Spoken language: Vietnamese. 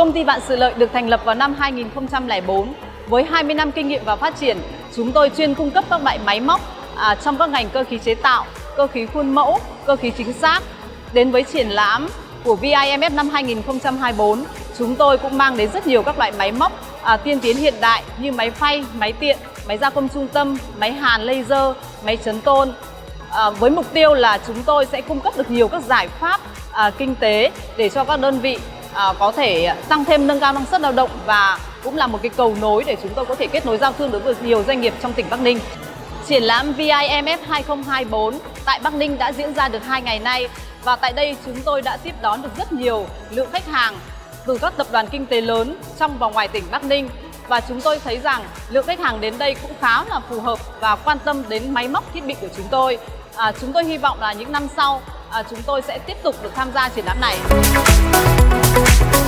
Công ty Vạn Sự Lợi được thành lập vào năm 2004. Với 20 năm kinh nghiệm và phát triển, chúng tôi chuyên cung cấp các loại máy móc trong các ngành cơ khí chế tạo, cơ khí khuôn mẫu, cơ khí chính xác. Đến với triển lãm của VIMF năm 2024, chúng tôi cũng mang đến rất nhiều các loại máy móc tiên tiến hiện đại như máy phay, máy tiện, máy gia công trung tâm, máy hàn laser, máy chấn tôn. Với mục tiêu là chúng tôi sẽ cung cấp được nhiều các giải pháp kinh tế để cho các đơn vị có thể tăng thêm nâng cao năng suất lao động và cũng là một cái cầu nối để chúng tôi có thể kết nối giao thương đối với nhiều doanh nghiệp trong tỉnh Bắc Ninh. Triển lãm VIMF 2024 tại Bắc Ninh đã diễn ra được 2 ngày nay và tại đây chúng tôi đã tiếp đón được rất nhiều lượng khách hàng từ các tập đoàn kinh tế lớn trong và ngoài tỉnh Bắc Ninh. Và chúng tôi thấy rằng lượng khách hàng đến đây cũng khá là phù hợp và quan tâm đến máy móc thiết bị của chúng tôi. Chúng tôi hy vọng là những năm sau chúng tôi sẽ tiếp tục được tham gia triển lãm này.